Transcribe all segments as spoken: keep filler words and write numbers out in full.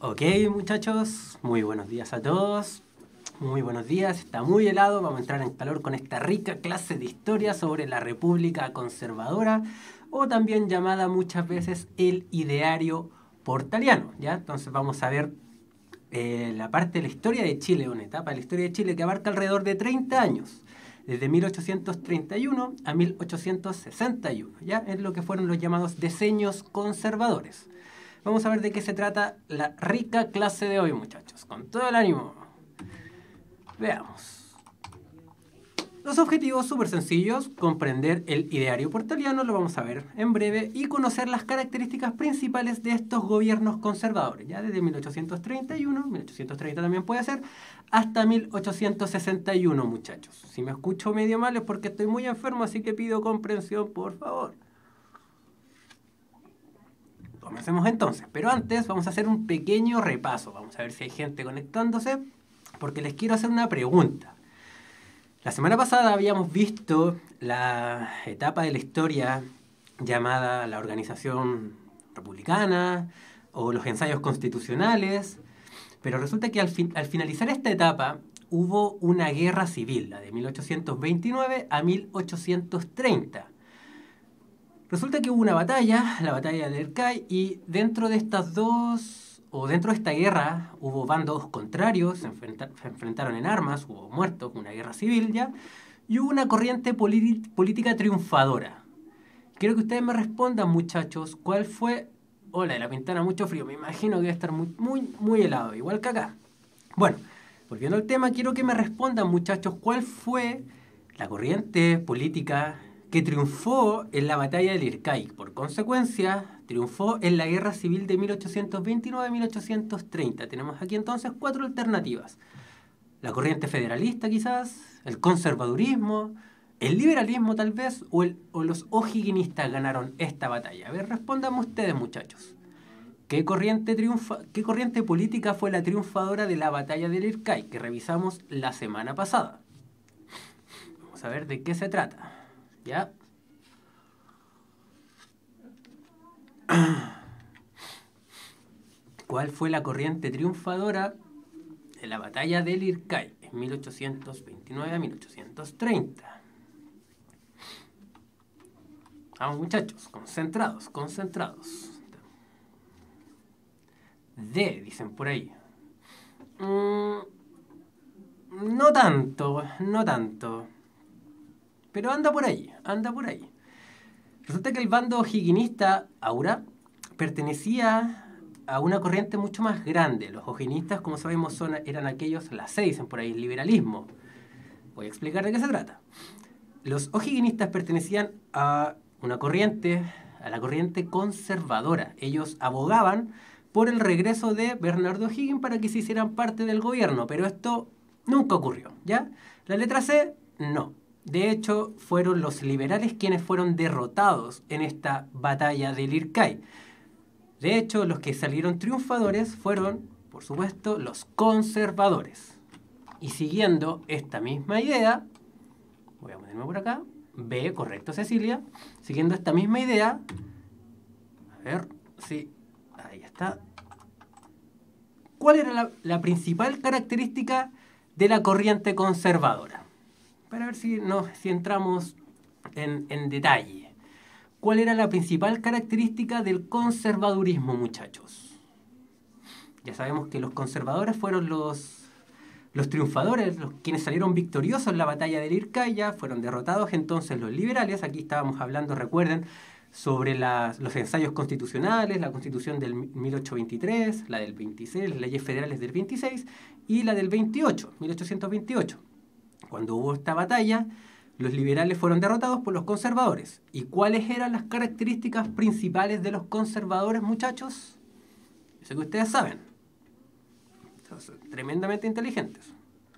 Ok, muchachos, muy buenos días a todos. Muy buenos días, está muy helado, vamos a entrar en calor con esta rica clase de historia sobre la República Conservadora, o también llamada muchas veces el ideario portaliano, ¿ya? Entonces vamos a ver eh, la parte de la historia de Chile, una etapa de la historia de Chile que abarca alrededor de treinta años, desde mil ochocientos treinta y uno a mil ochocientos sesenta y uno, ¿ya? Es lo que fueron los llamados decenios conservadores. Vamos a ver de qué se trata la rica clase de hoy, muchachos, con todo el ánimo. Veamos. Los objetivos súper sencillos: comprender el ideario portaliano, lo vamos a ver en breve, y conocer las características principales de estos gobiernos conservadores, ya desde mil ochocientos treinta y uno, mil ochocientos treinta también puede ser, hasta mil ochocientos sesenta y uno, muchachos. Si me escucho medio mal es porque estoy muy enfermo, así que pido comprensión, por favor. Comencemos entonces, pero antes vamos a hacer un pequeño repaso. Vamos a ver si hay gente conectándose, porque les quiero hacer una pregunta. La semana pasada habíamos visto la etapa de la historia llamada la organización republicana o los ensayos constitucionales, pero resulta que al, fin, al finalizar esta etapa hubo una guerra civil, la de mil ochocientos veintinueve a mil ochocientos treinta. Resulta que hubo una batalla, la batalla de Ercay, y dentro de estas dos, o dentro de esta guerra, hubo bandos contrarios, se, enfrenta, se enfrentaron en armas, hubo muertos, una guerra civil ya, y hubo una corriente política triunfadora. Quiero que ustedes me respondan, muchachos, ¿cuál fue? Hola, de la ventana mucho frío, me imagino que debe estar muy, muy, muy helado, igual que acá. Bueno, volviendo al tema, quiero que me respondan, muchachos, ¿cuál fue la corriente política que triunfó en la batalla del Ircay? Por consecuencia, triunfó en la guerra civil de mil ochocientos veintinueve a mil ochocientos treinta. Tenemos aquí entonces cuatro alternativas: la corriente federalista quizás, el conservadurismo, el liberalismo tal vez, o, el, o los o'higginistas ganaron esta batalla. A ver, respondan ustedes, muchachos. ¿Qué corriente, triunfa, ¿Qué corriente política fue la triunfadora de la batalla del Ircay, que revisamos la semana pasada? Vamos a ver de qué se trata. ¿Ya? ¿Cuál fue la corriente triunfadora de la batalla del Ircay en mil ochocientos veintinueve a mil ochocientos treinta? Vamos, muchachos, concentrados, concentrados. D, dicen por ahí. Mm, no tanto, no tanto. Pero anda por ahí, anda por ahí. Resulta que el bando o'higginista Aura pertenecía a una corriente mucho más grande. Los o'higginistas, como sabemos, son, eran aquellos, las seis, dicen por ahí, el liberalismo. Voy a explicar de qué se trata. Los o'higginistas pertenecían a una corriente, a la corriente conservadora. Ellos abogaban por el regreso de Bernardo O'Higgins para que se hicieran parte del gobierno, pero esto nunca ocurrió, ¿ya? La letra C, no. De hecho, fueron los liberales quienes fueron derrotados en esta batalla del Ircay. De hecho, los que salieron triunfadores fueron, por supuesto, los conservadores. Y siguiendo esta misma idea, voy a ponerme por acá, B, correcto, Cecilia. Siguiendo esta misma idea, a ver, sí, ahí está. ¿Cuál era la, la principal característica de la corriente conservadora? Para ver si, no, si entramos en, en detalle. ¿Cuál era la principal característica del conservadurismo, muchachos? Ya sabemos que los conservadores fueron los, los triunfadores, los quienes salieron victoriosos en la batalla del Ircay, ya fueron derrotados entonces los liberales. Aquí estábamos hablando, recuerden, sobre las, los ensayos constitucionales, la constitución del mil ochocientos veintitrés, la del veintiséis, las leyes federales del veintiséis y la del veintiocho, mil ochocientos veintiocho. Cuando hubo esta batalla, los liberales fueron derrotados por los conservadores. ¿Y cuáles eran las características principales de los conservadores, muchachos? Yo sé que ustedes saben. Son tremendamente inteligentes.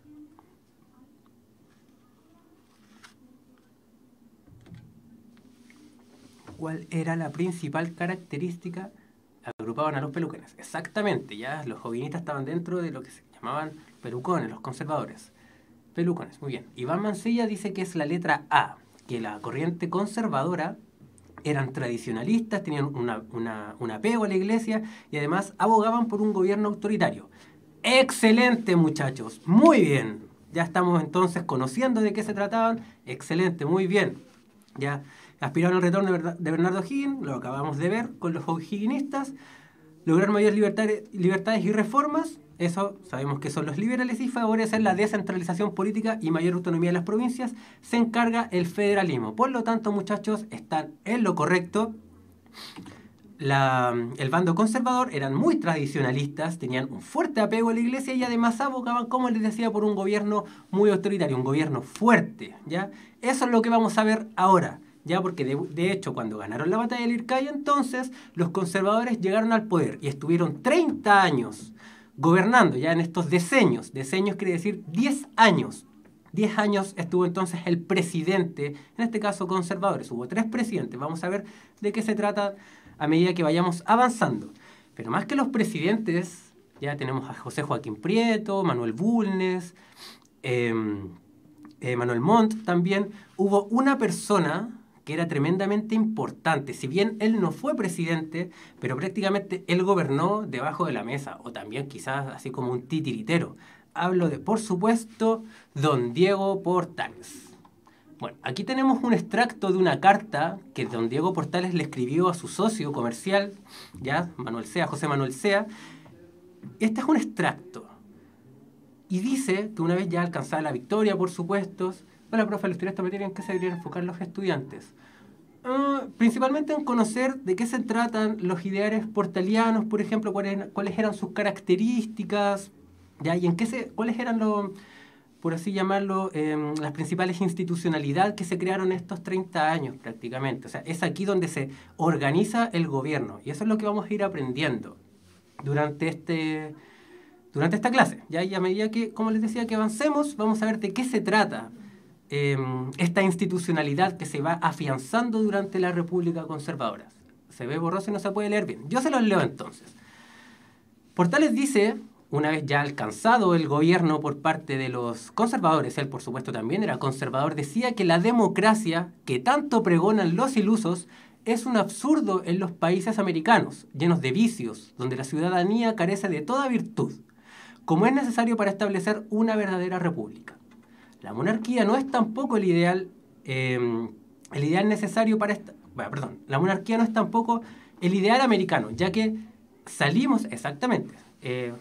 ¿Cuál era la principal característica? Agrupaban a los pelucones. Exactamente, ya los jovinistas estaban dentro de lo que se llamaban pelucones, los conservadores. Pelucones, muy bien. Iván Mancilla dice que es la letra A, que la corriente conservadora eran tradicionalistas, tenían una, una, un apego a la iglesia y además abogaban por un gobierno autoritario. ¡Excelente, muchachos! Muy bien. Ya estamos entonces conociendo de qué se trataban. Excelente, muy bien. Ya aspiraron al retorno de Bernardo O'Higgins, lo acabamos de ver con los o'higginistas. Lograr mayores libertades, libertades y reformas, eso sabemos que son los liberales, y favorecer la descentralización política y mayor autonomía de las provincias, se encarga el federalismo. Por lo tanto, muchachos, están en lo correcto. La, el bando conservador eran muy tradicionalistas, tenían un fuerte apego a la iglesia y además abogaban, como les decía, por un gobierno muy autoritario, un gobierno fuerte, ¿ya? Eso es lo que vamos a ver ahora. Ya, porque de, de hecho cuando ganaron la batalla del Ircay, entonces los conservadores llegaron al poder y estuvieron treinta años gobernando ya en estos decenios. Decenios quiere decir diez años. diez años estuvo entonces el presidente, en este caso conservadores. Hubo tres presidentes. Vamos a ver de qué se trata a medida que vayamos avanzando. Pero más que los presidentes, ya tenemos a José Joaquín Prieto, Manuel Bulnes, eh, eh, Manuel Montt también. Hubo una persona que era tremendamente importante. Si bien él no fue presidente, pero prácticamente él gobernó debajo de la mesa, o también quizás así como un titiritero. Hablo de, por supuesto, don Diego Portales. Bueno, aquí tenemos un extracto de una carta que don Diego Portales le escribió a su socio comercial, ya, Manuel Sea, José Manuel Sea. Este es un extracto. Y dice que una vez ya alcanzada la victoria, por supuesto, hola, profe, al estudiar esta materia, ¿en qué se deberían enfocar los estudiantes? Uh, principalmente en conocer de qué se tratan los ideales portalianos, por ejemplo, cuáles, cuáles eran sus características, ¿ya? Y en qué se, cuáles eran, los, por así llamarlo, eh, las principales institucionalidades que se crearon estos treinta años prácticamente. O sea, es aquí donde se organiza el gobierno. Y eso es lo que vamos a ir aprendiendo durante este... durante esta clase, ¿ya? Y a medida que, como les decía, que avancemos, vamos a ver de qué se trata eh, esta institucionalidad que se va afianzando durante la República Conservadora. Se ve borroso y no se puede leer bien. Yo se los leo entonces. Portales dice, una vez ya alcanzado el gobierno por parte de los conservadores, él por supuesto también era conservador, decía que la democracia que tanto pregonan los ilusos es un absurdo en los países americanos, llenos de vicios, donde la ciudadanía carece de toda virtud, como es necesario para establecer una verdadera república. La monarquía no es tampoco el ideal, eh, el ideal necesario para esta... Bueno, perdón, la monarquía no es tampoco el ideal americano, ya que salimos, exactamente, eh,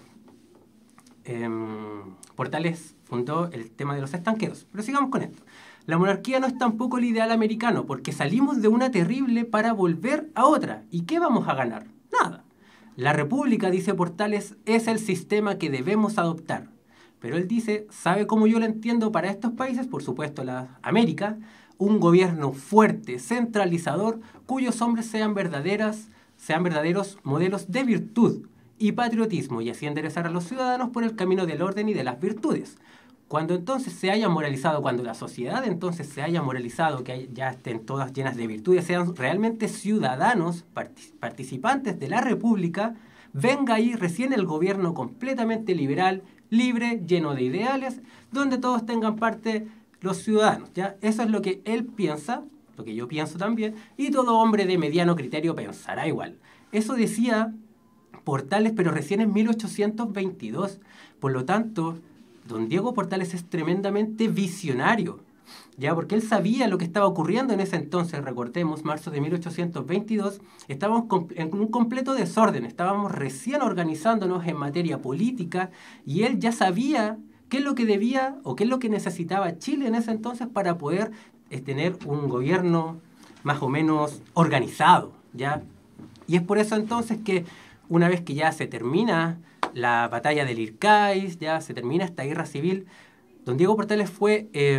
eh, Portales fundó el tema de los estanqueros, pero sigamos con esto. La monarquía no es tampoco el ideal americano, porque salimos de una terrible para volver a otra. ¿Y qué vamos a ganar? Nada. La república, dice Portales, es el sistema que debemos adoptar. Pero él dice, ¿sabe cómo yo lo entiendo para estos países? Por supuesto, la América, un gobierno fuerte, centralizador, cuyos hombres sean verdaderas, sean verdaderos modelos de virtud y patriotismo, y así enderezar a los ciudadanos por el camino del orden y de las virtudes. Cuando entonces se haya moralizado, cuando la sociedad entonces se haya moralizado, que ya estén todas llenas de virtudes, sean realmente ciudadanos, partic- participantes de la República, venga ahí recién el gobierno completamente liberal, libre, lleno de ideales, donde todos tengan parte los ciudadanos, ¿ya? Eso es lo que él piensa, lo que yo pienso también, y todo hombre de mediano criterio pensará igual. Eso decía Portales, pero recién en mil ochocientos veintidós. Por lo tanto, don Diego Portales es tremendamente visionario, ya, porque él sabía lo que estaba ocurriendo en ese entonces. Recordemos, marzo de mil ochocientos veintidós, estábamos en un completo desorden, estábamos recién organizándonos en materia política, y él ya sabía qué es lo que debía o qué es lo que necesitaba Chile en ese entonces para poder eh, tener un gobierno más o menos organizado, ¿ya? Y es por eso entonces que una vez que ya se termina la batalla del Ircay, ya se termina esta guerra civil, don Diego Portales fue, eh,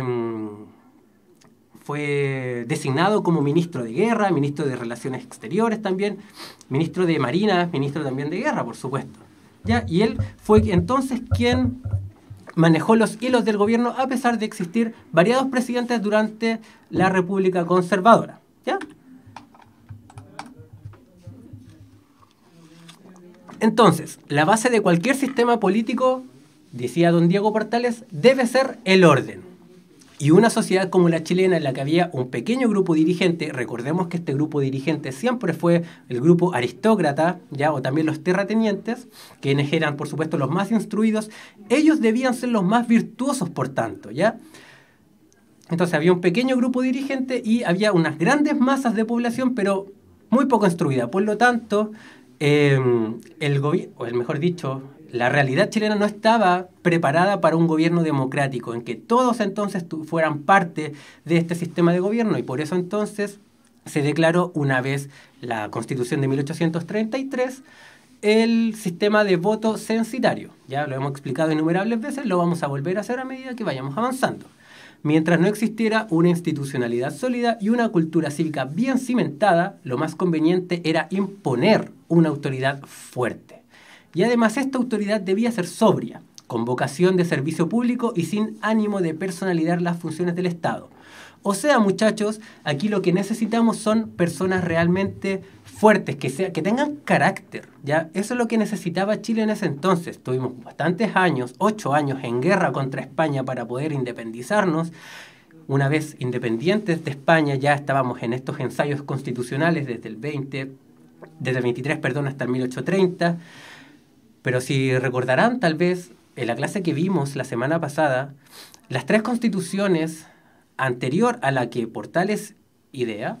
fue designado como ministro de guerra, ministro de Relaciones Exteriores también, ministro de Marina, ministro también de guerra, por supuesto. ¿Ya? Y él fue entonces quien manejó los hilos del gobierno a pesar de existir variados presidentes durante la República Conservadora. ¿Ya? Entonces, la base de cualquier sistema político, decía don Diego Portales, debe ser el orden. Y una sociedad como la chilena en la que había un pequeño grupo dirigente, recordemos que este grupo dirigente siempre fue el grupo aristócrata, ¿ya? O también los terratenientes, quienes eran por supuesto los más instruidos, ellos debían ser los más virtuosos por tanto, ¿ya? Entonces había un pequeño grupo dirigente y había unas grandes masas de población, pero muy poco instruida. Por lo tanto, eh, el gobierno, o el mejor dicho, la realidad chilena no estaba preparada para un gobierno democrático, en que todos entonces fueran parte de este sistema de gobierno, y por eso entonces se declaró, una vez la Constitución de mil ochocientos treinta y tres, el sistema de voto censitario. Ya lo hemos explicado innumerables veces, lo vamos a volver a hacer a medida que vayamos avanzando. Mientras no existiera una institucionalidad sólida y una cultura cívica bien cimentada, lo más conveniente era imponer una autoridad fuerte. Y además esta autoridad debía ser sobria, con vocación de servicio público y sin ánimo de personalizar las funciones del Estado. O sea, muchachos, aquí lo que necesitamos son personas realmente fuertes, que, sea, que tengan carácter, ¿ya? Eso es lo que necesitaba Chile en ese entonces. Tuvimos bastantes años, ocho años en guerra contra España para poder independizarnos. Una vez independientes de España, ya estábamos en estos ensayos constitucionales desde el veinte, desde el veintitrés, perdón, hasta el mil ochocientos treinta. Pero si recordarán, tal vez, en la clase que vimos la semana pasada, las tres constituciones anterior a la que Portales idea,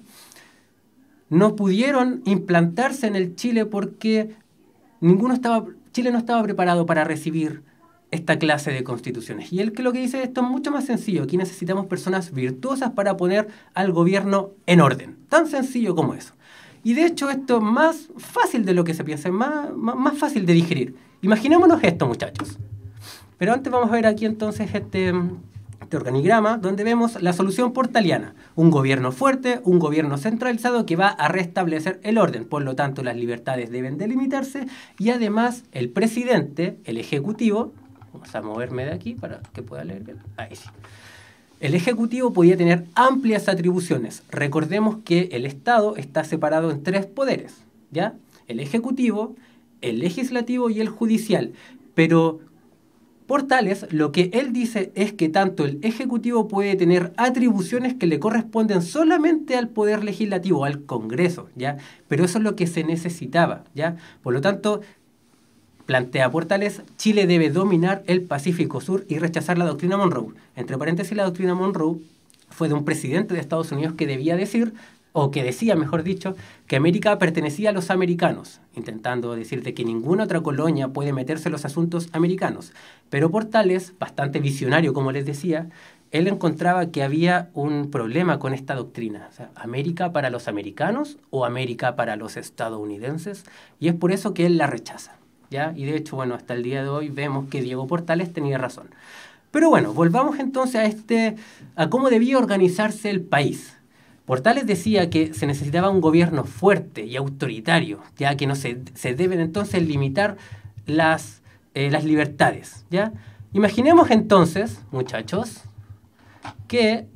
no pudieron implantarse en el Chile porque ninguno estaba, Chile no estaba preparado para recibir esta clase de constituciones. Y él que lo que dice esto es mucho más sencillo. Aquí necesitamos personas virtuosas para poner al gobierno en orden. Tan sencillo como eso. Y de hecho esto es más fácil de lo que se piensa, más, más, más fácil de digerir. Imaginémonos esto, muchachos. Pero antes vamos a ver aquí entonces este, este organigrama donde vemos la solución portaliana. Un gobierno fuerte, un gobierno centralizado que va a restablecer el orden. Por lo tanto, las libertades deben delimitarse y además el presidente, el ejecutivo, vamos a moverme de aquí para que pueda leer bien. Ahí sí. El Ejecutivo podía tener amplias atribuciones. Recordemos que el Estado está separado en tres poderes, ¿ya? El Ejecutivo, el Legislativo y el Judicial. Pero Portales, lo que él dice es que tanto el Ejecutivo puede tener atribuciones que le corresponden solamente al Poder Legislativo, al Congreso, ¿ya? Pero eso es lo que se necesitaba, ¿ya? Por lo tanto, plantea Portales, Chile debe dominar el Pacífico Sur y rechazar la doctrina Monroe. Entre paréntesis, la doctrina Monroe fue de un presidente de Estados Unidos que debía decir, o que decía, mejor dicho, que América pertenecía a los americanos, intentando decir de que ninguna otra colonia puede meterse en los asuntos americanos. Pero Portales, bastante visionario como les decía, él encontraba que había un problema con esta doctrina. O sea, ¿América para los americanos o América para los estadounidenses? Y es por eso que él la rechaza. ¿Ya? Y de hecho, bueno, hasta el día de hoy vemos que Diego Portales tenía razón. Pero bueno, volvamos entonces a, este, a cómo debía organizarse el país. Portales decía que se necesitaba un gobierno fuerte y autoritario, ya que no se, se deben entonces limitar las, eh, las libertades. ¿Ya? Imaginemos entonces, muchachos, que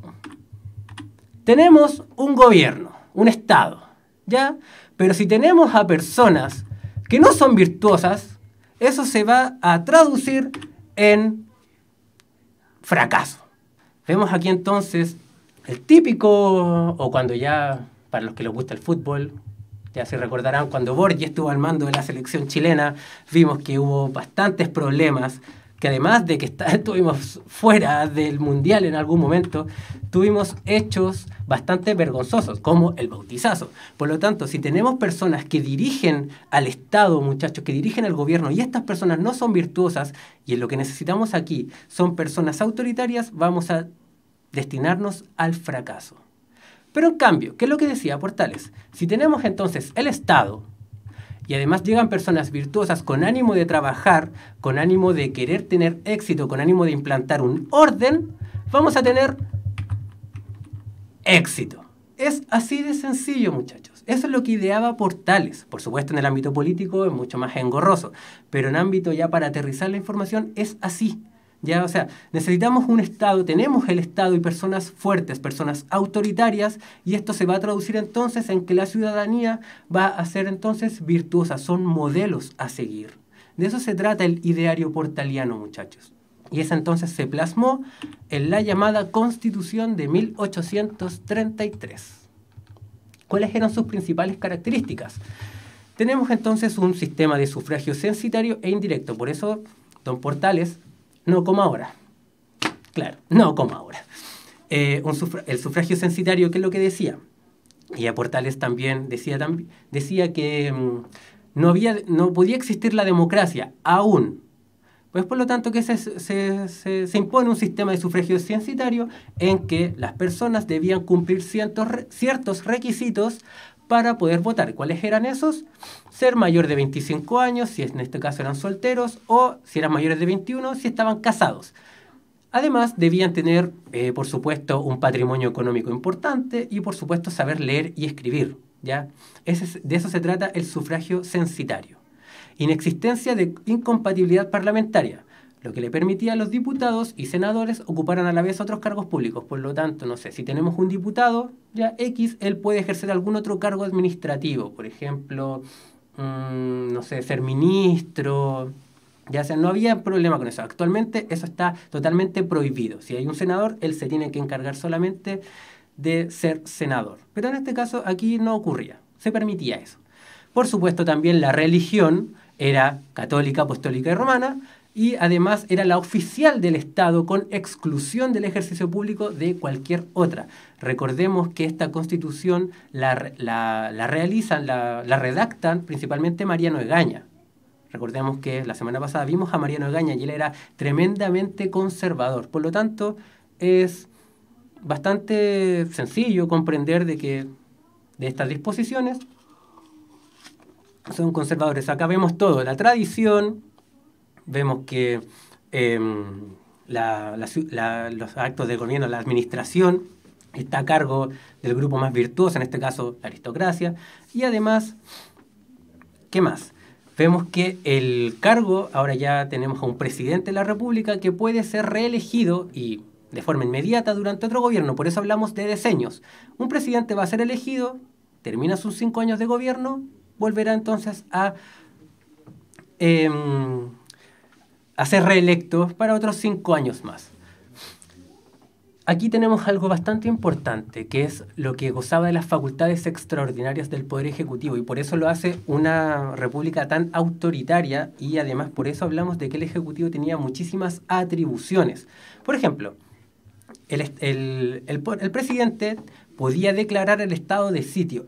tenemos un gobierno, un Estado, ¿ya? Pero si tenemos a personas que no son virtuosas, eso se va a traducir en fracaso. Vemos aquí entonces el típico, o cuando ya, para los que les gusta el fútbol, ya se recordarán, cuando Borghi estuvo al mando de la selección chilena, vimos que hubo bastantes problemas, que además de que está, estuvimos fuera del Mundial en algún momento, tuvimos hechos bastante vergonzosos, como el bautizazo. Por lo tanto, si tenemos personas que dirigen al Estado, muchachos, que dirigen al gobierno, y estas personas no son virtuosas, y en lo que necesitamos aquí son personas autoritarias, vamos a destinarnos al fracaso. Pero en cambio, ¿qué es lo que decía Portales? Si tenemos entonces el Estado, y además llegan personas virtuosas con ánimo de trabajar, con ánimo de querer tener éxito, con ánimo de implantar un orden, vamos a tener éxito. Es así de sencillo, muchachos. Eso es lo que ideaba Portales. Por supuesto, en el ámbito político es mucho más engorroso, pero en ámbito ya para aterrizar la información es así. Ya, o sea, necesitamos un Estado, tenemos el Estado y personas fuertes, personas autoritarias, y esto se va a traducir entonces en que la ciudadanía va a ser entonces virtuosa, son modelos a seguir. De eso se trata el ideario portaliano, muchachos. y esa entonces se plasmó en la llamada Constitución de mil ochocientos treinta y tres. ¿Cuáles eran sus principales características? Tenemos entonces un sistema de sufragio censitario e indirecto, por eso, don Portales, no como ahora. Claro, no como ahora. Eh, un sufra el sufragio censitario, ¿qué es lo que decía? Y a Portales también decía, tam decía que mmm, no, había, no podía existir la democracia aún. Pues por lo tanto que se, se, se, se impone un sistema de sufragio censitario en que las personas debían cumplir ciertos, ciertos requisitos para poder votar. ¿Cuáles eran esos? Ser mayor de veinticinco años, si en este caso eran solteros, o si eran mayores de veintiuno, si estaban casados. Además, debían tener, eh, por supuesto, un patrimonio económico importante y, por supuesto, saber leer y escribir, ¿ya? Ese, de eso se trata el sufragio censitario. Inexistencia de incompatibilidad parlamentaria, lo que le permitía a los diputados y senadores ocuparan a la vez otros cargos públicos. Por lo tanto, no sé, si tenemos un diputado, ya X, él puede ejercer algún otro cargo administrativo, por ejemplo, mmm, no sé, ser ministro, ya sea, no había problema con eso. Actualmente eso está totalmente prohibido. Si hay un senador, él se tiene que encargar solamente de ser senador. Pero en este caso aquí no ocurría, se permitía eso. Por supuesto también la religión era católica, apostólica y romana, y además era la oficial del Estado con exclusión del ejercicio público de cualquier otra. Recordemos que esta constitución la, la, la realizan, la, la redactan principalmente Mariano Egaña. Recordemos que la semana pasada vimos a Mariano Egaña y él era tremendamente conservador. Por lo tanto, es bastante sencillo comprender de que de estas disposiciones son conservadores. Acá vemos todo, la tradición, vemos que eh, la, la, la, los actos de gobierno, la administración, está a cargo del grupo más virtuoso, en este caso la aristocracia, y además, ¿qué más? Vemos que el cargo, ahora ya tenemos a un presidente de la República que puede ser reelegido y de forma inmediata durante otro gobierno, por eso hablamos de decennios. Un presidente va a ser elegido, termina sus cinco años de gobierno, volverá entonces a, eh, a ser reelecto para otros cinco años más. Aquí tenemos algo bastante importante, que es lo que gozaba de las facultades extraordinarias del Poder Ejecutivo, y por eso lo hace una república tan autoritaria, y además por eso hablamos de que el Ejecutivo tenía muchísimas atribuciones. Por ejemplo, el, el, el, el presidente podía declarar el estado de sitio.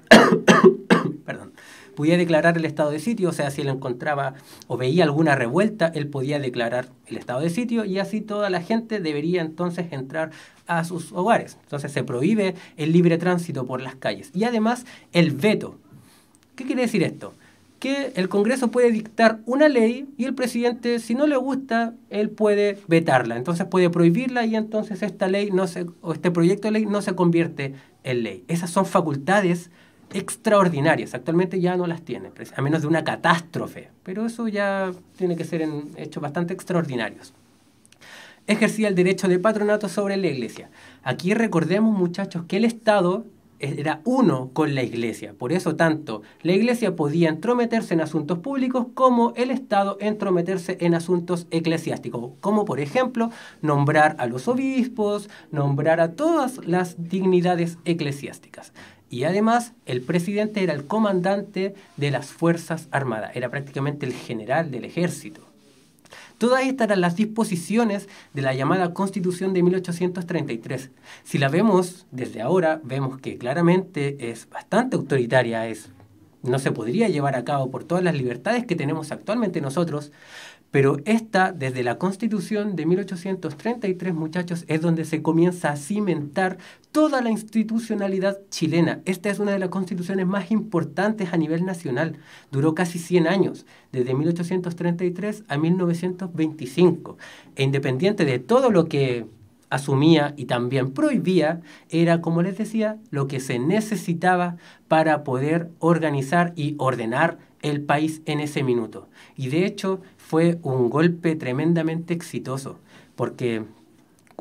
Perdón. Podía declarar el estado de sitio, o sea, si él encontraba o veía alguna revuelta, él podía declarar el estado de sitio y así toda la gente debería entonces entrar a sus hogares. Entonces se prohíbe el libre tránsito por las calles. Y además el veto. ¿Qué quiere decir esto? Que el Congreso puede dictar una ley y el presidente, si no le gusta, él puede vetarla. Entonces puede prohibirla y entonces esta ley no se, o este proyecto de ley no se convierte en ley. Esas son facultades extraordinarias. Actualmente ya no las tiene, a menos de una catástrofe. Pero eso ya tiene que ser en hechos bastante extraordinarios. Ejercía el derecho de patronato sobre la Iglesia. Aquí recordemos, muchachos, que el Estado era uno con la Iglesia. Por eso tanto la Iglesia podía entrometerse en asuntos públicos como el Estado entrometerse en asuntos eclesiásticos. Como por ejemplo, nombrar a los obispos, nombrar a todas las dignidades eclesiásticas. Y además, el presidente era el comandante de las Fuerzas Armadas. Era prácticamente el general del ejército. Todas estas eran las disposiciones de la llamada Constitución de mil ochocientos treinta y tres. Si la vemos desde ahora, vemos que claramente es bastante autoritaria, es, no se podría llevar a cabo por todas las libertades que tenemos actualmente nosotros, pero esta, desde la Constitución de mil ochocientos treinta y tres, muchachos, es donde se comienza a cimentar toda la institucionalidad chilena. Esta es una de las constituciones más importantes a nivel nacional. Duró casi cien años, desde mil ochocientos treinta y tres a mil novecientos veinticinco. E independiente de todo lo que asumía y también prohibía, era, como les decía, lo que se necesitaba para poder organizar y ordenar el país en ese minuto. Y de hecho fue un golpe tremendamente exitoso, porque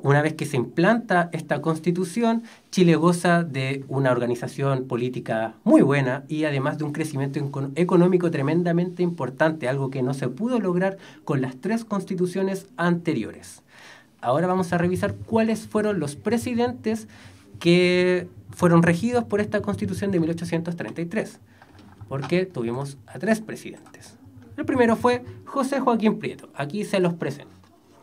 una vez que se implanta esta constitución, Chile goza de una organización política muy buena y además de un crecimiento económico tremendamente importante, algo que no se pudo lograr con las tres constituciones anteriores. Ahora vamos a revisar cuáles fueron los presidentes que fueron regidos por esta constitución de mil ochocientos treinta y tres, porque tuvimos a tres presidentes. El primero fue José Joaquín Prieto, aquí se los presento.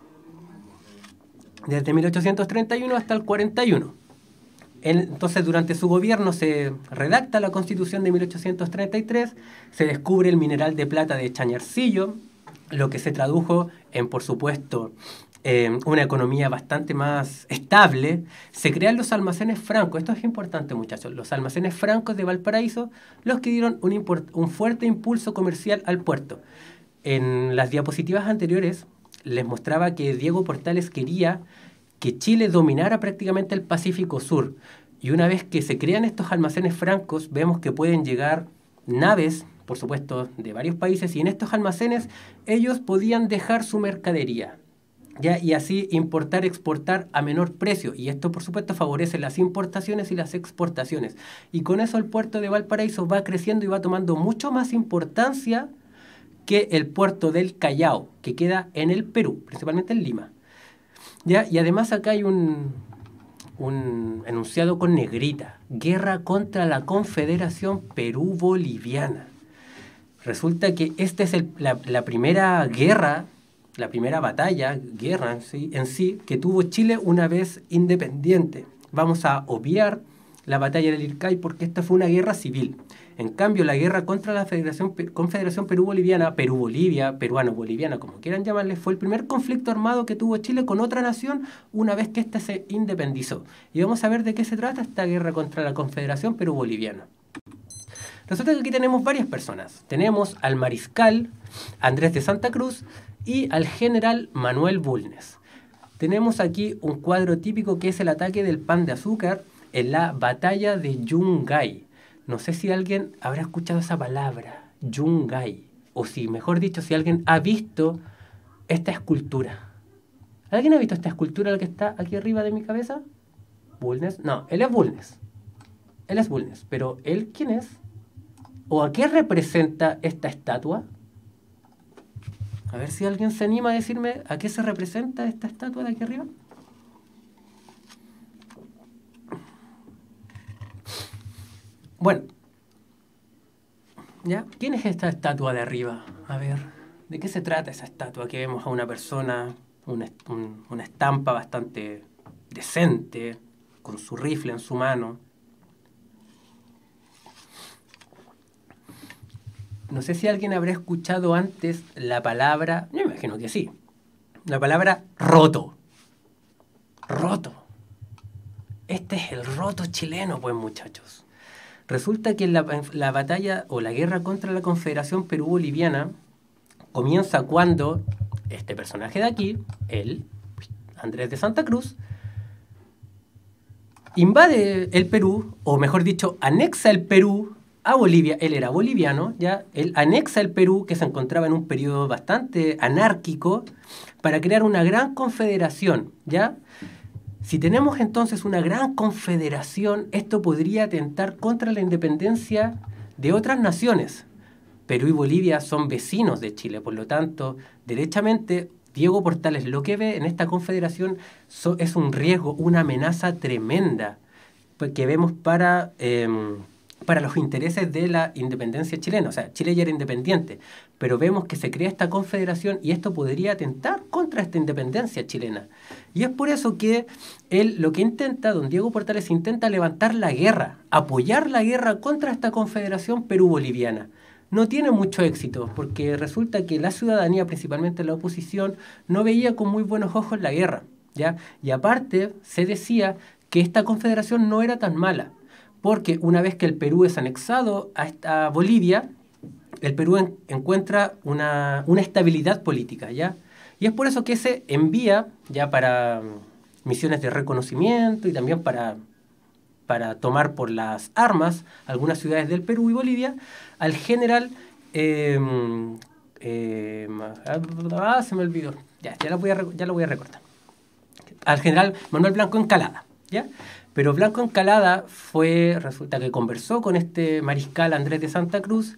Desde mil ochocientos treinta y uno hasta el cuarenta y uno. Entonces, durante su gobierno se redacta la Constitución de mil ochocientos treinta y tres, se descubre el mineral de plata de Chañarcillo, lo que se tradujo en, por supuesto, eh, una economía bastante más estable. Se crean los almacenes francos. Esto es importante, muchachos. Los almacenes francos de Valparaíso, los que dieron un, un fuerte impulso comercial al puerto. En las diapositivas anteriores les mostraba que Diego Portales quería que Chile dominara prácticamente el Pacífico Sur. Y una vez que se crean estos almacenes francos, vemos que pueden llegar naves, por supuesto, de varios países, y en estos almacenes ellos podían dejar su mercadería, ¿ya? Y así importar, exportar a menor precio. Y esto, por supuesto, favorece las importaciones y las exportaciones. Y con eso el puerto de Valparaíso va creciendo y va tomando mucho más importancia que el puerto del Callao, que queda en el Perú, principalmente en Lima. ¿Ya? Y además acá hay un, un enunciado con negrita: guerra contra la Confederación Perú-Boliviana. Resulta que esta es el, la, la primera guerra, la primera batalla, guerra en sí, en sí, que tuvo Chile una vez independiente. Vamos a obviar la batalla del Ircay porque esta fue una guerra civil. En cambio, la guerra contra la Federación, Confederación Perú-Boliviana, Perú-Bolivia, peruano-boliviana, como quieran llamarle, fue el primer conflicto armado que tuvo Chile con otra nación una vez que ésta se independizó. Y vamos a ver de qué se trata esta guerra contra la Confederación Perú-Boliviana. Resulta que aquí tenemos varias personas. Tenemos al mariscal Andrés de Santa Cruz y al general Manuel Bulnes. Tenemos aquí un cuadro típico que es el ataque del pan de azúcar en la batalla de Yungay. No sé si alguien habrá escuchado esa palabra, Yungay, o si, mejor dicho, si alguien ha visto esta escultura. ¿Alguien ha visto esta escultura, la que está aquí arriba de mi cabeza? ¿Bulnes? No, él es Bulnes. Él es Bulnes, pero ¿él quién es? ¿O a qué representa esta estatua? A ver si alguien se anima a decirme a qué se representa esta estatua de aquí arriba. Bueno, ¿ya? ¿Quién es esta estatua de arriba? A ver, ¿de qué se trata esa estatua? Aquí vemos a una persona, una, un, una estampa bastante decente, con su rifle en su mano. No sé si alguien habrá escuchado antes la palabra, yo me imagino que sí, la palabra roto. Roto. Este es el roto chileno, pues, muchachos. Resulta que la, la batalla o la guerra contra la Confederación Perú-Boliviana comienza cuando este personaje de aquí, él, Andrés de Santa Cruz, invade el Perú, o mejor dicho, anexa el Perú a Bolivia. Él era boliviano, ¿ya? Él anexa el Perú, que se encontraba en un periodo bastante anárquico, para crear una gran confederación, ¿ya? Si tenemos entonces una gran confederación, esto podría atentar contra la independencia de otras naciones. Perú y Bolivia son vecinos de Chile, por lo tanto, derechamente, Diego Portales lo que ve en esta confederación so, es un riesgo, una amenaza tremenda que vemos para, eh, para los intereses de la independencia chilena. O sea, Chile ya era independiente, pero vemos que se crea esta confederación y esto podría atentar contra esta independencia chilena. Y es por eso que él lo que intenta, don Diego Portales, intenta levantar la guerra, apoyar la guerra contra esta confederación perú-boliviana. No tiene mucho éxito, porque resulta que la ciudadanía, principalmente la oposición, no veía con muy buenos ojos la guerra, ¿ya? Y aparte, se decía que esta confederación no era tan mala, porque una vez que el Perú es anexado a esta Bolivia, el Perú en, encuentra una, una estabilidad política, ¿ya? Y es por eso que se envía ya para misiones de reconocimiento y también para, para tomar por las armas algunas ciudades del Perú y Bolivia al general... Eh, eh, ah, se me olvidó. Ya, ya, lo voy a, ya lo voy a recortar. al general Manuel Blanco Encalada, ¿ya? Pero Blanco Encalada fue, resulta que conversó con este mariscal Andrés de Santa Cruz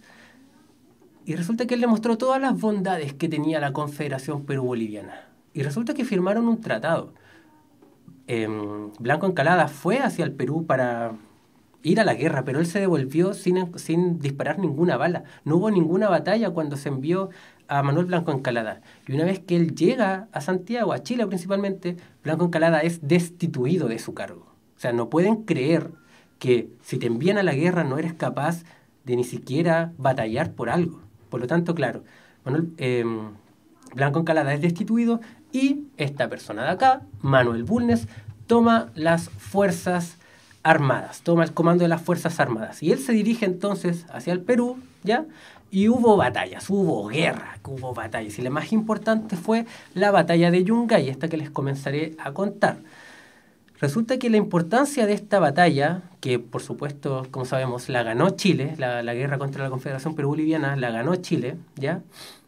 y resulta que él le mostró todas las bondades que tenía la Confederación Perú-Boliviana. Y resulta que firmaron un tratado. Eh, Blanco Encalada fue hacia el Perú para ir a la guerra, pero él se devolvió sin, sin disparar ninguna bala. No hubo ninguna batalla cuando se envió a Manuel Blanco Encalada. Y una vez que él llega a Santiago, a Chile principalmente, Blanco Encalada es destituido de su cargo. O sea, no pueden creer que si te envían a la guerra no eres capaz de ni siquiera batallar por algo. Por lo tanto, claro, Manuel, eh, Blanco Encalada es destituido y esta persona de acá, Manuel Bulnes, toma las fuerzas armadas, toma el comando de las fuerzas armadas. Y él se dirige entonces hacia el Perú, ¿ya? Y hubo batallas, hubo guerra, hubo batallas. Y la más importante fue la batalla de Yungay, esta que les comenzaré a contar. Resulta que la importancia de esta batalla, que por supuesto, como sabemos, la ganó Chile, la, la guerra contra la Confederación Perú-Boliviana, la ganó Chile, ¿ya?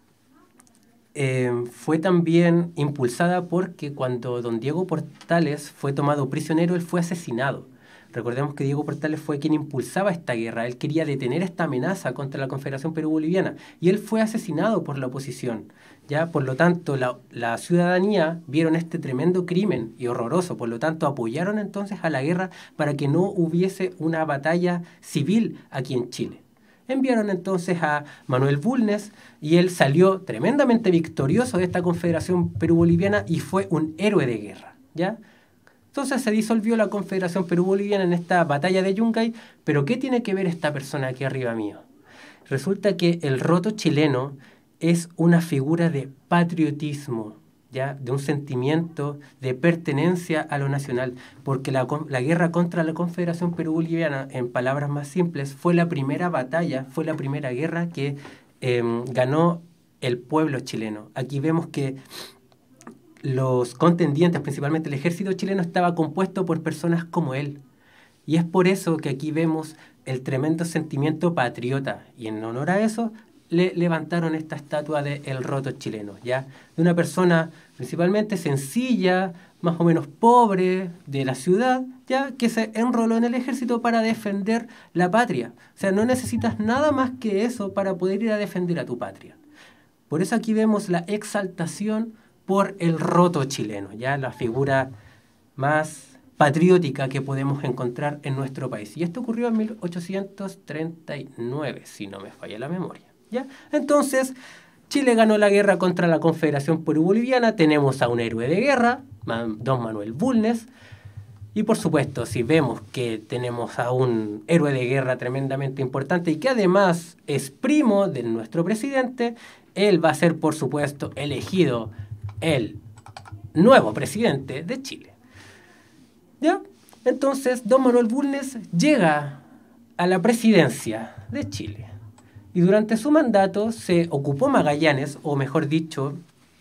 Eh, fue también impulsada porque cuando don Diego Portales fue tomado prisionero, él fue asesinado. Recordemos que Diego Portales fue quien impulsaba esta guerra. Él quería detener esta amenaza contra la Confederación Perú-Boliviana y él fue asesinado por la oposición. ¿Ya? Por lo tanto, la, la ciudadanía vieron este tremendo crimen y horroroso. Por lo tanto, apoyaron entonces a la guerra para que no hubiese una batalla civil aquí en Chile. Enviaron entonces a Manuel Bulnes y él salió tremendamente victorioso de esta Confederación Perú-Boliviana y fue un héroe de guerra, ¿ya? Entonces se disolvió la Confederación Perú-Boliviana en esta batalla de Yungay, pero ¿qué tiene que ver esta persona aquí arriba mío? Resulta que el roto chileno es una figura de patriotismo, ¿ya? De un sentimiento de pertenencia a lo nacional, porque la, la guerra contra la Confederación Perú-Boliviana, en palabras más simples, fue la primera batalla, fue la primera guerra que eh, ganó el pueblo chileno. Aquí vemos que los contendientes, principalmente el ejército chileno, estaba compuesto por personas como él. Y es por eso que aquí vemos el tremendo sentimiento patriota. Y en honor a eso, le levantaron esta estatua de El Roto Chileno, ¿ya? De una persona principalmente sencilla, más o menos pobre, de la ciudad, ¿ya? Que se enroló en el ejército para defender la patria. O sea, no necesitas nada más que eso para poder ir a defender a tu patria. Por eso aquí vemos la exaltación por el roto chileno, ya la figura más patriótica que podemos encontrar en nuestro país. Y esto ocurrió en mil ochocientos treinta y nueve, si no me falla la memoria, ¿ya? Entonces, Chile ganó la guerra contra la Confederación Perú-Boliviana, tenemos a un héroe de guerra, don Manuel Bulnes, y por supuesto, si vemos que tenemos a un héroe de guerra tremendamente importante y que además es primo de nuestro presidente, él va a ser, por supuesto, elegido el nuevo presidente de Chile. ¿Ya? Entonces, don Manuel Bulnes llega a la presidencia de Chile. Y durante su mandato se ocupó Magallanes, o mejor dicho,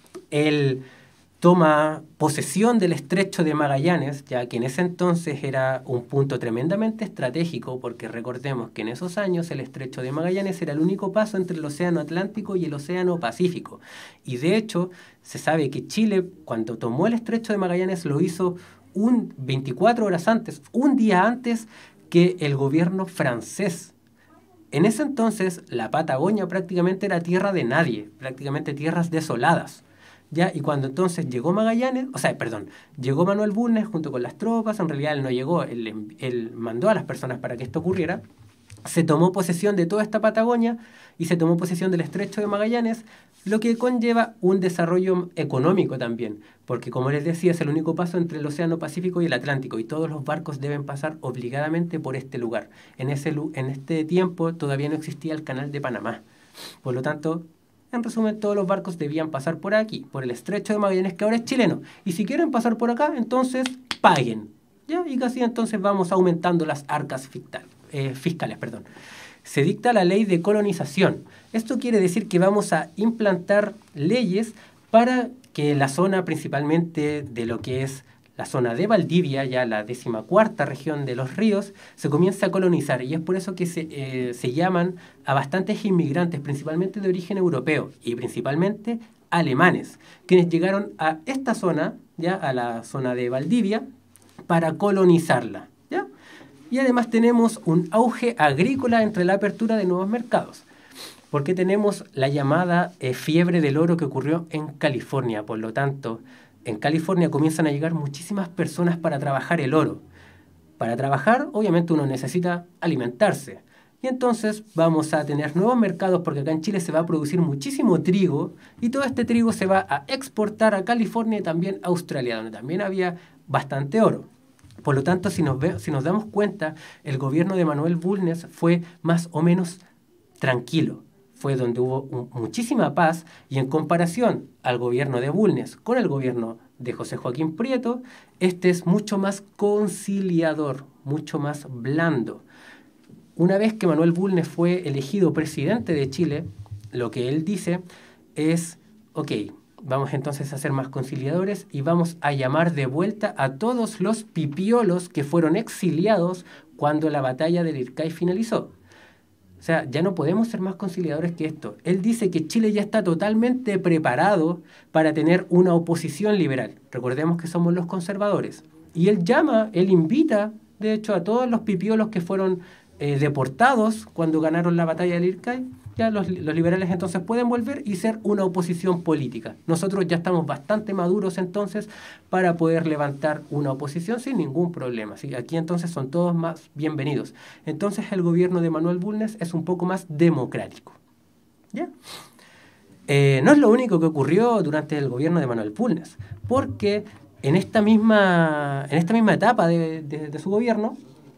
él toma posesión del estrecho de Magallanes, ya que en ese entonces era un punto tremendamente estratégico, porque recordemos que en esos años el estrecho de Magallanes era el único paso entre el océano Atlántico y el océano Pacífico. Y de hecho, se sabe que Chile, cuando tomó el estrecho de Magallanes, lo hizo un veinticuatro horas antes, un día antes que el gobierno francés. En ese entonces, la Patagonia prácticamente era tierra de nadie, prácticamente tierras desoladas. ¿Ya? Y cuando entonces llegó Magallanes, o sea, perdón, llegó Manuel Bulnes junto con las tropas, en realidad él no llegó, él, él mandó a las personas para que esto ocurriera, se tomó posesión de toda esta Patagonia y se tomó posesión del estrecho de Magallanes, lo que conlleva un desarrollo económico también, porque como les decía, es el único paso entre el océano Pacífico y el Atlántico, y todos los barcos deben pasar obligadamente por este lugar. En, ese, en este tiempo todavía no existía el canal de Panamá, por lo tanto, en resumen, todos los barcos debían pasar por aquí, por el estrecho de Magallanes, que ahora es chileno. Y si quieren pasar por acá, entonces paguen. ¿Ya? Y casi entonces vamos aumentando las arcas fiscal, eh, fiscales. Perdón. Se dicta la ley de colonización. Esto quiere decir que vamos a implantar leyes para que la zona principalmente de lo que es la zona de Valdivia, ya la decimacuarta región de los ríos, se comienza a colonizar, y es por eso que se, eh, se llaman a bastantes inmigrantes, principalmente de origen europeo, y principalmente alemanes, quienes llegaron a esta zona, ¿ya? A la zona de Valdivia, para colonizarla, ¿ya? Y además tenemos un auge agrícola entre la apertura de nuevos mercados, porque tenemos la llamada eh, fiebre del oro que ocurrió en California. Por lo tanto, en California comienzan a llegar muchísimas personas para trabajar el oro. Para trabajar, obviamente, uno necesita alimentarse. Y entonces vamos a tener nuevos mercados, porque acá en Chile se va a producir muchísimo trigo, y todo este trigo se va a exportar a California y también a Australia, donde también había bastante oro. Por lo tanto, si nos, ve, si nos damos cuenta, el gobierno de Manuel Bulnes fue más o menos tranquilo. Fue donde hubo un, muchísima paz, y en comparación al gobierno de Bulnes con el gobierno de José Joaquín Prieto, este es mucho más conciliador, mucho más blando. Una vez que Manuel Bulnes fue elegido presidente de Chile, lo que él dice es, ok, vamos entonces a ser más conciliadores y vamos a llamar de vuelta a todos los pipiolos que fueron exiliados cuando la batalla del Ircay finalizó. O sea, ya no podemos ser más conciliadores que esto. Él dice que Chile ya está totalmente preparado para tener una oposición liberal. Recordemos que somos los conservadores. Y él llama, él invita, de hecho, a todos los pipiolos que fueron eh, deportados cuando ganaron la batalla del Ircay. Ya los, los liberales entonces pueden volver y ser una oposición política. Nosotros ya estamos bastante maduros entonces para poder levantar una oposición sin ningún problema. ¿Sí? Aquí entonces son todos más bienvenidos. Entonces el gobierno de Manuel Bulnes es un poco más democrático. ¿Ya? Eh, no es lo único que ocurrió durante el gobierno de Manuel Bulnes, porque en esta misma, en esta misma etapa de, de, de su gobierno,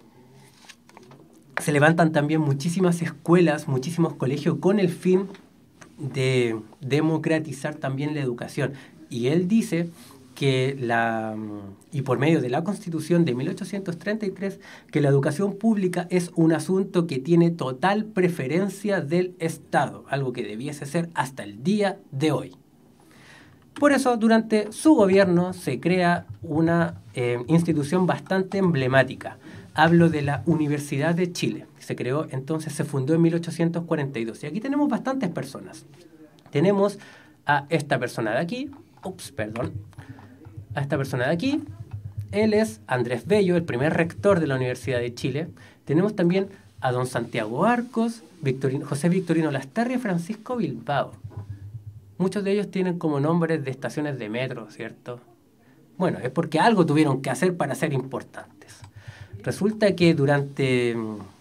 se levantan también muchísimas escuelas, muchísimos colegios con el fin de democratizar también la educación. Y él dice que la, y por medio de la Constitución de mil ochocientos treinta y tres, que la educación pública es un asunto que tiene total preferencia del Estado, algo que debiese ser hasta el día de hoy. Por eso, durante su gobierno se crea una eh, institución bastante emblemática. Hablo de la Universidad de Chile. Se creó, entonces se fundó en mil ochocientos cuarenta y dos. Y aquí tenemos bastantes personas. Tenemos a esta persona de aquí. Ups, perdón. A esta persona de aquí. Él es Andrés Bello, el primer rector de la Universidad de Chile. Tenemos también a don Santiago Arcos, Victorino, José Victorino Lastarria y Francisco Bilbao. Muchos de ellos tienen como nombres de estaciones de metro, ¿cierto? Bueno, es porque algo tuvieron que hacer para ser importantes. Resulta que durante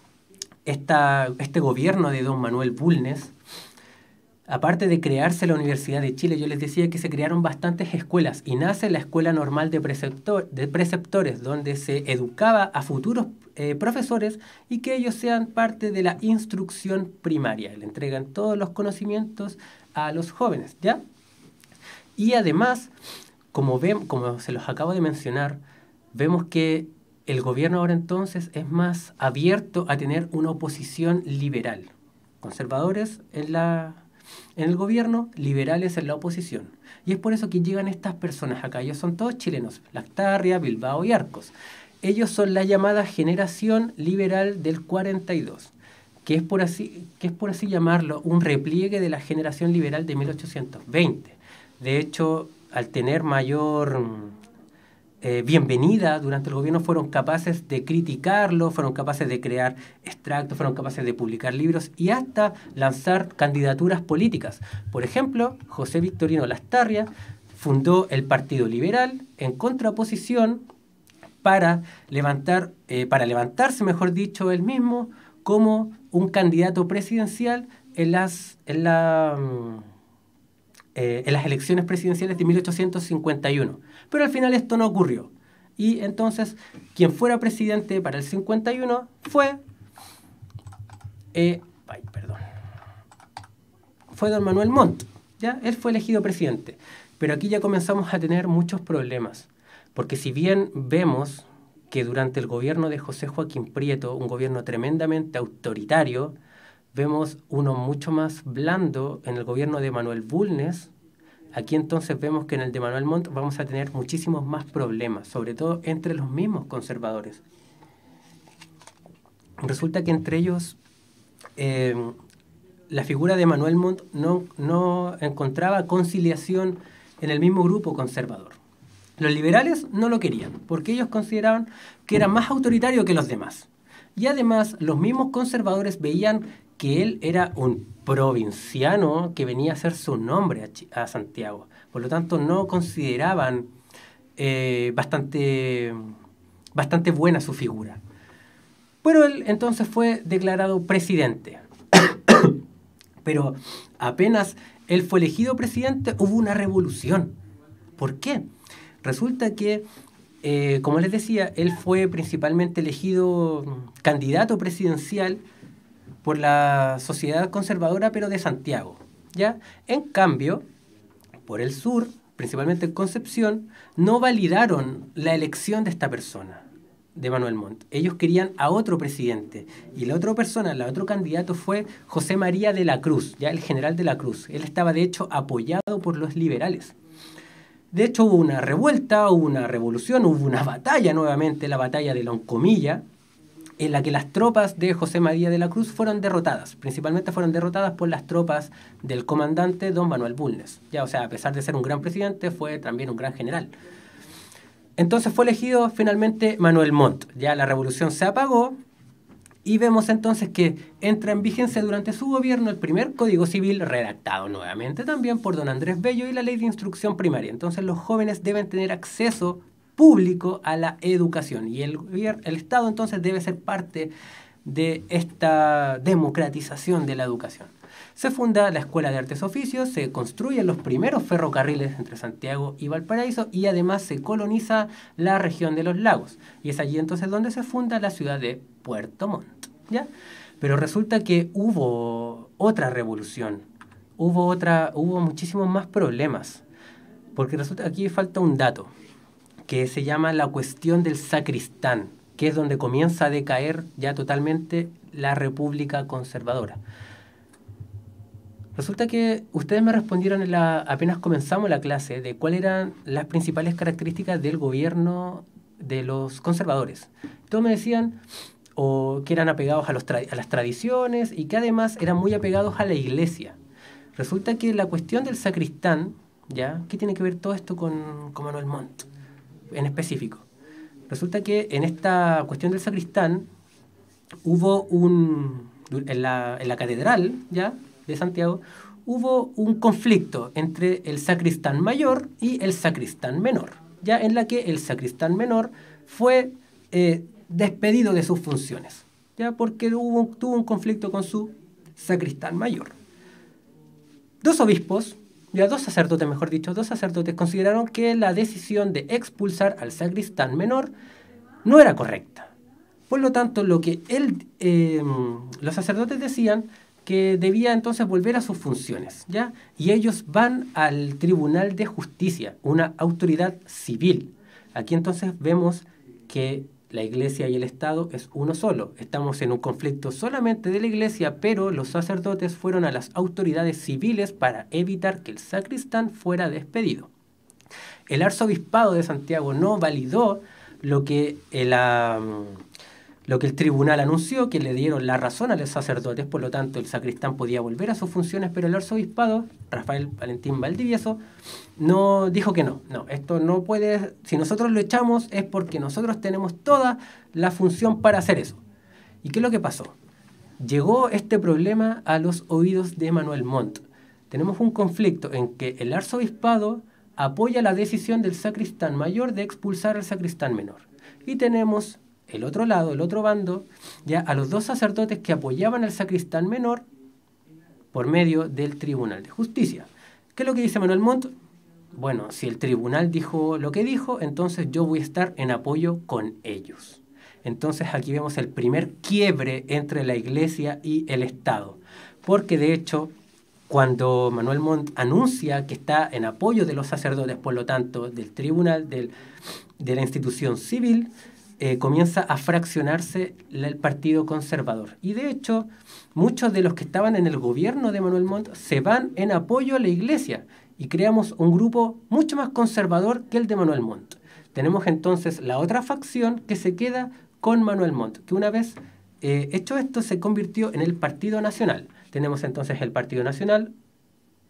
esta, este gobierno de don Manuel Bulnes, aparte de crearse la Universidad de Chile, yo les decía que se crearon bastantes escuelas y nace la Escuela Normal de, Preceptor, de Preceptores, donde se educaba a futuros eh, profesores y que ellos sean parte de la instrucción primaria. Le entregan todos los conocimientos a los jóvenes, ¿ya? Y además, como, ven, como se los acabo de mencionar, vemos que el gobierno ahora entonces es más abierto a tener una oposición liberal. Conservadores en, la, en el gobierno, liberales en la oposición. Y es por eso que llegan estas personas acá. Ellos son todos chilenos, Lastarria, Bilbao y Arcos. Ellos son la llamada generación liberal del cuarenta y dos, que es por así, que es por así llamarlo, un repliegue de la generación liberal de mil ochocientos veinte. De hecho, al tener mayor Eh, bienvenida durante el gobierno, fueron capaces de criticarlo, fueron capaces de crear extractos, fueron capaces de publicar libros y hasta lanzar candidaturas políticas. Por ejemplo, José Victorino Lastarria fundó el Partido Liberal en contraposición para levantar, eh, para levantarse, mejor dicho, él mismo como un candidato presidencial en las, en la, eh, en las elecciones presidenciales de mil ochocientos cincuenta y uno. Pero al final esto no ocurrió. Y entonces, quien fuera presidente para el cincuenta y uno fue... Eh, ay, perdón. Fue don Manuel Montt. ¿Ya? Él fue elegido presidente. Pero aquí ya comenzamos a tener muchos problemas. Porque si bien vemos que durante el gobierno de José Joaquín Prieto, un gobierno tremendamente autoritario, vemos uno mucho más blando en el gobierno de Manuel Bulnes. Aquí entonces vemos que en el de Manuel Montt vamos a tener muchísimos más problemas, sobre todo entre los mismos conservadores. Resulta que entre ellos eh, la figura de Manuel Montt no, no encontraba conciliación en el mismo grupo conservador. Los liberales no lo querían, porque ellos consideraban que era más autoritario que los demás. Y además, los mismos conservadores veían que él era un provinciano que venía a hacer su nombre a, a Santiago. Por lo tanto, no consideraban eh, bastante, bastante buena su figura. Pero él entonces fue declarado presidente. Pero apenas él fue elegido presidente, hubo una revolución. ¿Por qué? Resulta que, eh, como les decía, él fue principalmente elegido candidato presidencial por la Sociedad Conservadora, pero de Santiago, ¿ya? En cambio, por el sur, principalmente en Concepción, no validaron la elección de esta persona, de Manuel Montt. Ellos querían a otro presidente, y la otra persona, el otro candidato fue José María de la Cruz, ya el general de la Cruz. Él estaba, de hecho, apoyado por los liberales. De hecho, hubo una revuelta, hubo una revolución, hubo una batalla nuevamente, la batalla de Loncomilla, en la que las tropas de José María de la Cruz fueron derrotadas. Principalmente fueron derrotadas por las tropas del comandante don Manuel Bulnes. Ya, o sea, a pesar de ser un gran presidente, fue también un gran general. Entonces fue elegido finalmente Manuel Montt. Ya la revolución se apagó y vemos entonces que entra en vigencia durante su gobierno el primer Código Civil, redactado nuevamente también por don Andrés Bello, y la Ley de Instrucción Primaria. Entonces los jóvenes deben tener acceso público a la educación, y el, el Estado entonces debe ser parte de esta democratización de la educación. Se funda la Escuela de Artes y Oficios, se construyen los primeros ferrocarriles entre Santiago y Valparaíso, y además se coloniza la región de los lagos, y es allí entonces donde se funda la ciudad de Puerto Montt, ¿ya? Pero resulta que hubo otra revolución, hubo, otra, hubo muchísimos más problemas, porque resulta que aquí falta un dato, que se llama la cuestión del sacristán, que es donde comienza a decaer ya totalmente la República Conservadora. Resulta que ustedes me respondieron en la, apenas comenzamos la clase, de cuáles eran las principales características del gobierno de los conservadores. Todos me decían o que eran apegados a, los tra a las tradiciones, y que además eran muy apegados a la iglesia. Resulta que la cuestión del sacristán, ¿ya? ¿Qué tiene que ver todo esto con, con Manuel Montt en específico? Resulta que en esta cuestión del sacristán hubo un, en la, en la catedral, ¿ya?, de Santiago, hubo un conflicto entre el sacristán mayor y el sacristán menor, ya, en la que el sacristán menor fue eh, despedido de sus funciones, ya, porque hubo, tuvo un conflicto con su sacristán mayor. Dos obispos, ya dos sacerdotes, mejor dicho, dos sacerdotes consideraron que la decisión de expulsar al sacristán menor no era correcta. Por lo tanto, lo que él, eh, los sacerdotes decían que debía entonces volver a sus funciones, ¿ya? Y ellos van al Tribunal de Justicia, una autoridad civil. Aquí entonces vemos que la Iglesia y el Estado es uno solo. Estamos en un conflicto solamente de la Iglesia, pero los sacerdotes fueron a las autoridades civiles para evitar que el sacristán fuera despedido. El arzobispado de Santiago no validó lo que el... Um, Lo que el tribunal anunció, que le dieron la razón a los sacerdotes, por lo tanto el sacristán podía volver a sus funciones, pero el arzobispado, Rafael Valentín Valdivieso, no dijo que no, no, esto no puede, si nosotros lo echamos es porque nosotros tenemos toda la función para hacer eso. ¿Y qué es lo que pasó? Llegó este problema a los oídos de Manuel Montt. Tenemos un conflicto en que el arzobispado apoya la decisión del sacristán mayor de expulsar al sacristán menor. Y tenemos el otro lado, el otro bando, ya a los dos sacerdotes que apoyaban al sacristán menor por medio del Tribunal de Justicia. ¿Qué es lo que dice Manuel Montt? Bueno, si el tribunal dijo lo que dijo, entonces yo voy a estar en apoyo con ellos. Entonces aquí vemos el primer quiebre entre la Iglesia y el Estado. Porque de hecho, cuando Manuel Montt anuncia que está en apoyo de los sacerdotes, por lo tanto, del tribunal, del, de la institución civil, Eh, comienza a fraccionarse el Partido Conservador. Y de hecho, muchos de los que estaban en el gobierno de Manuel Montt se van en apoyo a la Iglesia y creamos un grupo mucho más conservador que el de Manuel Montt. Tenemos entonces la otra facción que se queda con Manuel Montt, que una vez eh, hecho esto se convirtió en el Partido Nacional. Tenemos entonces el Partido Nacional,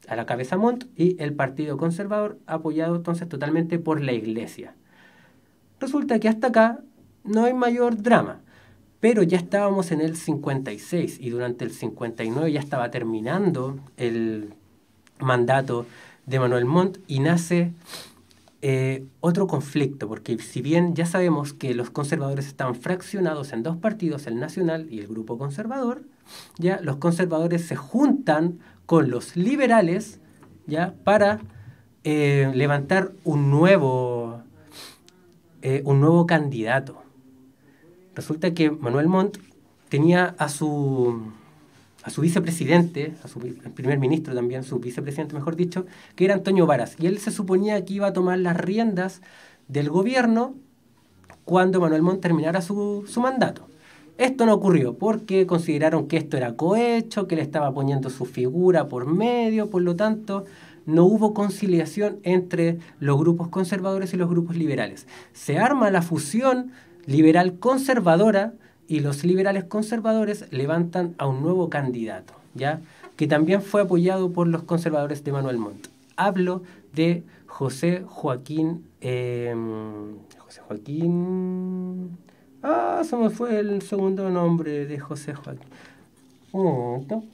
a la cabeza Montt, y el Partido Conservador apoyado entonces totalmente por la Iglesia. Resulta que hasta acá no hay mayor drama, pero ya estábamos en el cincuenta y seis y durante el cincuenta y nueve ya estaba terminando el mandato de Manuel Montt y nace eh, otro conflicto, porque si bien ya sabemos que los conservadores están fraccionados en dos partidos, el Nacional y el Grupo Conservador, ya los conservadores se juntan con los liberales, ya para eh, levantar un nuevo, eh, un nuevo candidato. Resulta que Manuel Montt tenía a su, a su vicepresidente, a su primer ministro también, su vicepresidente mejor dicho, que era Antonio Varas. Y él se suponía que iba a tomar las riendas del gobierno cuando Manuel Montt terminara su, su mandato. Esto no ocurrió porque consideraron que esto era cohecho, que le estaba poniendo su figura por medio, por lo tanto no hubo conciliación entre los grupos conservadores y los grupos liberales. Se arma la fusión liberal conservadora y los liberales conservadores levantan a un nuevo candidato, ¿ya? Que también fue apoyado por los conservadores de Manuel Montt. Hablo de José Joaquín... Eh, José Joaquín... Ah, se me fue el segundo nombre de José Joaquín. Un momento.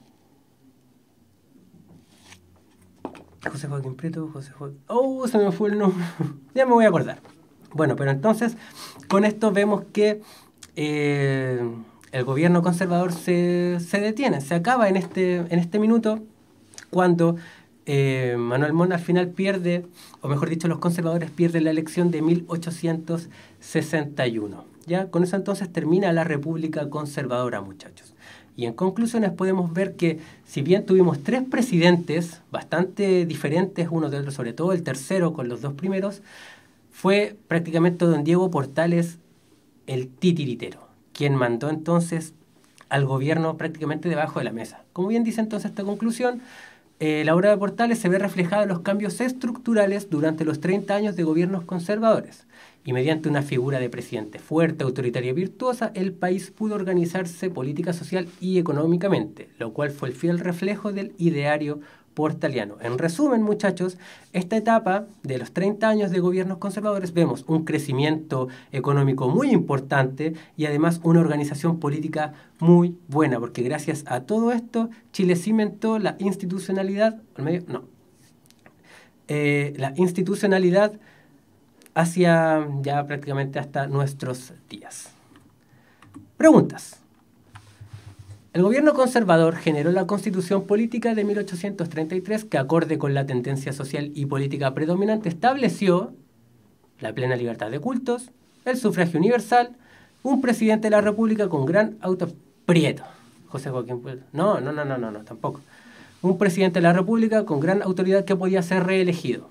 José Joaquín Prieto, José Joaquín... Oh, se me fue el nombre. Ya me voy a acordar. Bueno, pero entonces, con esto vemos que eh, el gobierno conservador se, se detiene, se acaba en este, en este minuto cuando eh, Manuel Montt al final pierde, o mejor dicho, los conservadores pierden la elección de mil ochocientos sesenta y uno. ¿Ya? Con eso entonces termina la República Conservadora, muchachos. Y en conclusiones podemos ver que si bien tuvimos tres presidentes bastante diferentes unos de otros, sobre todo el tercero con los dos primeros, fue prácticamente don Diego Portales el titiritero, quien mandó entonces al gobierno prácticamente debajo de la mesa. Como bien dice entonces esta conclusión, eh, la obra de Portales se ve reflejada en los cambios estructurales durante los treinta años de gobiernos conservadores. Y mediante una figura de presidente fuerte, autoritaria y virtuosa, el país pudo organizarse política, social y económicamente, lo cual fue el fiel reflejo del ideario portaliano. En resumen, muchachos, esta etapa de los treinta años de gobiernos conservadores vemos un crecimiento económico muy importante y además una organización política muy buena, porque gracias a todo esto Chile cimentó la institucionalidad, al medio, no, eh, la institucionalidad hacia ya prácticamente hasta nuestros días. Preguntas. El gobierno conservador generó la Constitución Política de mil ochocientos treinta y tres que, acorde con la tendencia social y política predominante, estableció la plena libertad de cultos, el sufragio universal, un presidente de la República con gran auto... Prieto. José Joaquín Prieto. No, no, no, no, no, no, tampoco. Un presidente de la República con gran autoridad que podía ser reelegido.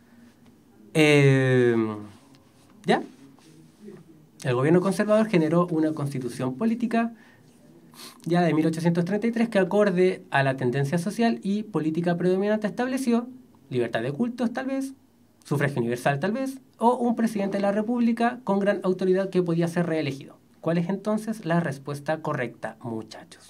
Eh, ¿Ya? El gobierno conservador generó una constitución política ya de mil ochocientos treinta y tres que, acorde a la tendencia social y política predominante, estableció libertad de cultos tal vez, sufragio universal tal vez, o un presidente de la República con gran autoridad que podía ser reelegido. ¿Cuál es entonces la respuesta correcta, muchachos?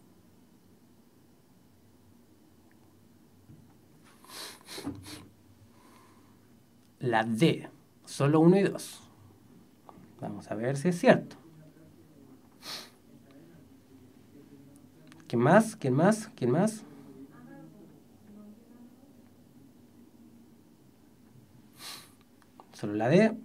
La D, solo uno y dos. Vamos a ver si es cierto. ¿Quién más? ¿Quién más? ¿Quién más? Solo la D.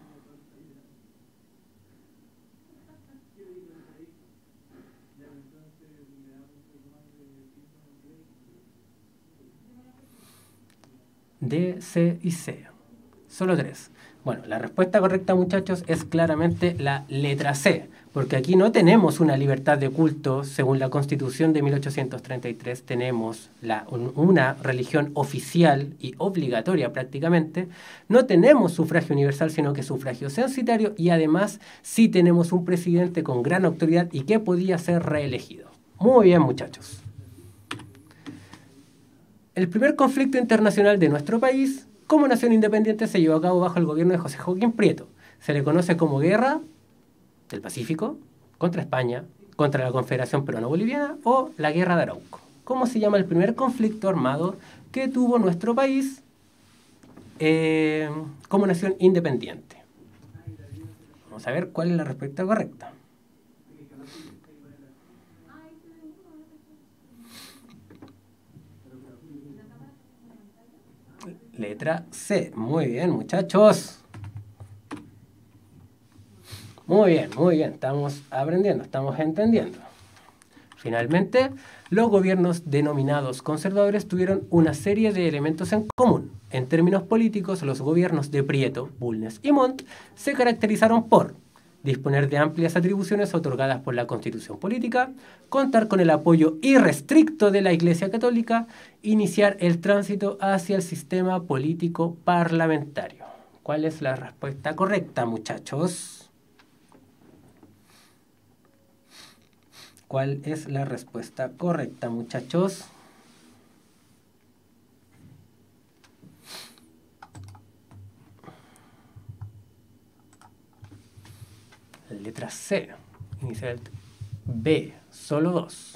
D, C y C. Solo tres. Bueno, la respuesta correcta, muchachos, es claramente la letra C, porque aquí no tenemos una libertad de culto. Según la Constitución de mil ochocientos treinta y tres, tenemos la, un, una religión oficial y obligatoria prácticamente. No tenemos sufragio universal, sino que sufragio censitario, y además sí tenemos un presidente con gran autoridad y que podía ser reelegido. Muy bien, muchachos. El primer conflicto internacional de nuestro país como nación independiente se llevó a cabo bajo el gobierno de José Joaquín Prieto. Se le conoce como Guerra del Pacífico contra España, contra la Confederación Peruano-Boliviana, o la Guerra de Arauco. cómo se llama el primer conflicto armado que tuvo nuestro país eh, como nación independiente. Vamos a ver cuál es la respuesta correcta. Letra C. Muy bien, muchachos. Muy bien, muy bien. Estamos aprendiendo, estamos entendiendo. Finalmente, los gobiernos denominados conservadores tuvieron una serie de elementos en común. En términos políticos, los gobiernos de Prieto, Bulnes y Montt se caracterizaron por disponer de amplias atribuciones otorgadas por la Constitución Política, contar con el apoyo irrestricto de la Iglesia Católica, iniciar el tránsito hacia el sistema político parlamentario. ¿Cuál es la respuesta correcta, muchachos? ¿Cuál es la respuesta correcta, muchachos? Letra C. Inicial B. Solo dos.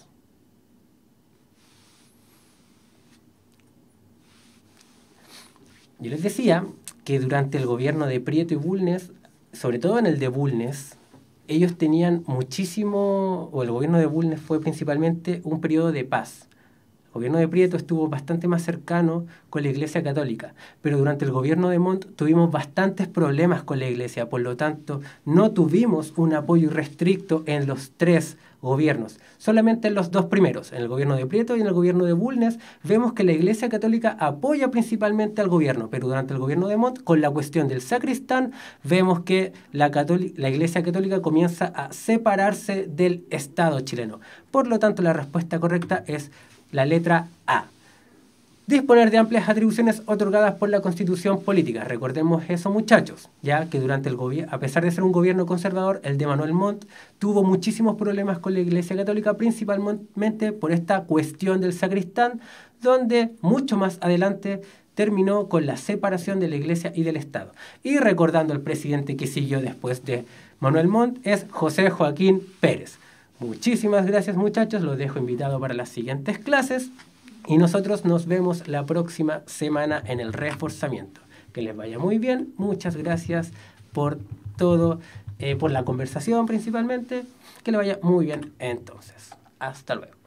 Yo les decía que durante el gobierno de Prieto y Bulnes, sobre todo en el de Bulnes, ellos tenían muchísimo, o el gobierno de Bulnes fue principalmente un periodo de paz. El gobierno de Prieto estuvo bastante más cercano con la Iglesia Católica, pero durante el gobierno de Montt tuvimos bastantes problemas con la Iglesia, por lo tanto no tuvimos un apoyo irrestricto en los tres gobiernos, solamente en los dos primeros, en el gobierno de Prieto y en el gobierno de Bulnes, vemos que la Iglesia Católica apoya principalmente al gobierno, pero durante el gobierno de Montt, con la cuestión del sacristán, vemos que la, la Iglesia Católica comienza a separarse del Estado chileno. Por lo tanto, la respuesta correcta es la letra A. Disponer de amplias atribuciones otorgadas por la Constitución Política. Recordemos eso, muchachos, ya que durante el gobierno, a pesar de ser un gobierno conservador, el de Manuel Montt tuvo muchísimos problemas con la Iglesia Católica, principalmente por esta cuestión del sacristán, donde mucho más adelante terminó con la separación de la Iglesia y del Estado. Y recordando al presidente que siguió después de Manuel Montt, es José Joaquín Pérez. Muchísimas gracias, muchachos, los dejo invitados para las siguientes clases. Y nosotros nos vemos la próxima semana en el reforzamiento. Que les vaya muy bien. Muchas gracias por todo, eh, por la conversación principalmente. Que les vaya muy bien entonces. Hasta luego.